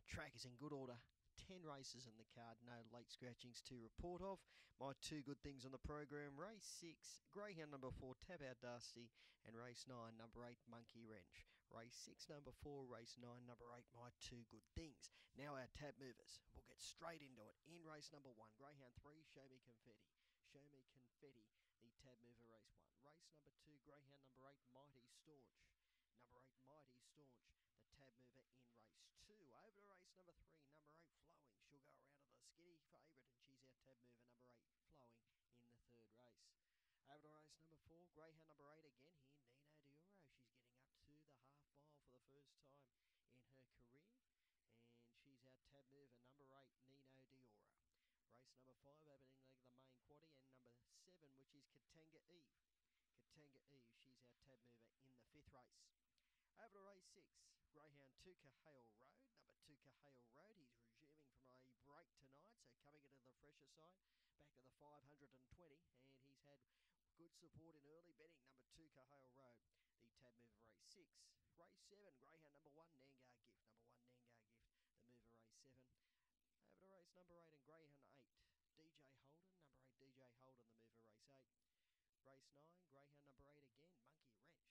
Track is in good order. 10 races in the card, no late scratchings to report of. My two good things on the program, race 6, Greyhound number 4, Tap Out Dusty, and race 9, number 8, Monkey Wrench. Race 6, number 4, race 9, number 8, my two good things. Now our tab movers. We'll get straight into it. In race number 1, Greyhound 3, Show Me Confetti. Show Me Confetti, the tab mover race 1. Race number 2, Greyhound number 8, Mighty Staunch. Number 8, Mighty Staunch, the tab mover in race 2. Over to race number 3, number 8, Flowing. She'll go around to the skinny favourite, and she's our tab mover, number 8, Flowing, in the third race. Over to race number 4, Greyhound number 8 again here, Nino Dioro. She's getting up to the half mile for the first time in her career, and she's our tab mover, number 8, Nino Dioro. Race number 5, opening leg of the main quaddie, and number 7, which is Katanga Eve. Katanga Eve, she's our tab mover in the 5th race. Over to race 6, Greyhound 2 Cahale Road. Number 2 Cahale Road, he's resuming from a break tonight, so coming into the fresher side, back to the 520, and he's had good support in early betting. Number 2 Cahale Road, the tab mover race 6. Race 7, Greyhound number 1 Nangar Gift. Number 1 Nangar Gift, the mover race 7. Over to race number 8 and Greyhound 8, DJ Holden. Number 8 DJ Holden, the mover race 8. Race 9, Greyhound number 8 again, Monkey Wrench.